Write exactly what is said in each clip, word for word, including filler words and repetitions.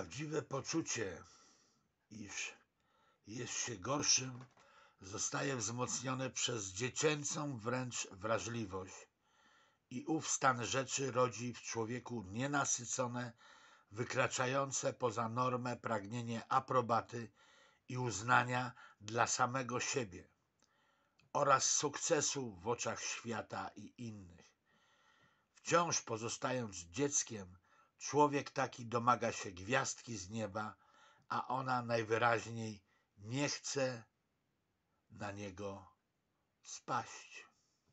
Prawdziwe poczucie, iż jest się gorszym, zostaje wzmocnione przez dziecięcą wręcz wrażliwość i ów stan rzeczy rodzi w człowieku nienasycone, wykraczające poza normę pragnienie aprobaty i uznania dla samego siebie oraz sukcesu w oczach świata i innych. Wciąż pozostając dzieckiem, człowiek taki domaga się gwiazdki z nieba, a ona najwyraźniej nie chce na niego spaść.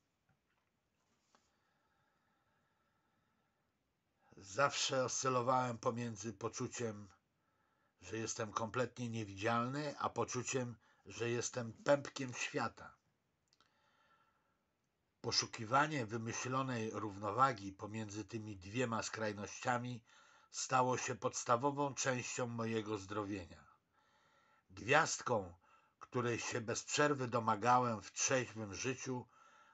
Zawsze oscylowałem pomiędzy poczuciem, że jestem kompletnie niewidzialny, a poczuciem, że jestem pępkiem świata. Poszukiwanie wymyślonej równowagi pomiędzy tymi dwiema skrajnościami stało się podstawową częścią mojego zdrowienia. Gwiazdką, której się bez przerwy domagałem w trzeźwym życiu,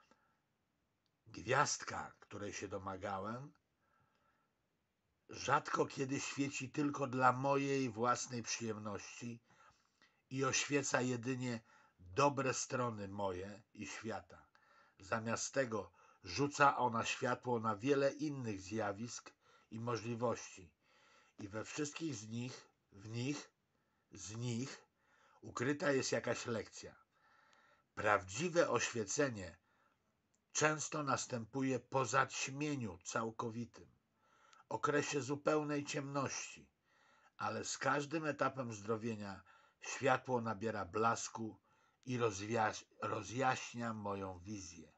gwiazdka, której się domagałem, rzadko kiedy świeci tylko dla mojej własnej przyjemności i oświeca jedynie dobre strony moje i świata. Zamiast tego rzuca ona światło na wiele innych zjawisk i możliwości i we wszystkich z nich, w nich, z nich ukryta jest jakaś lekcja. Prawdziwe oświecenie często następuje po zaćmieniu całkowitym, okresie zupełnej ciemności, ale z każdym etapem zdrowienia światło nabiera blasku i rozjaśnia moją wizję.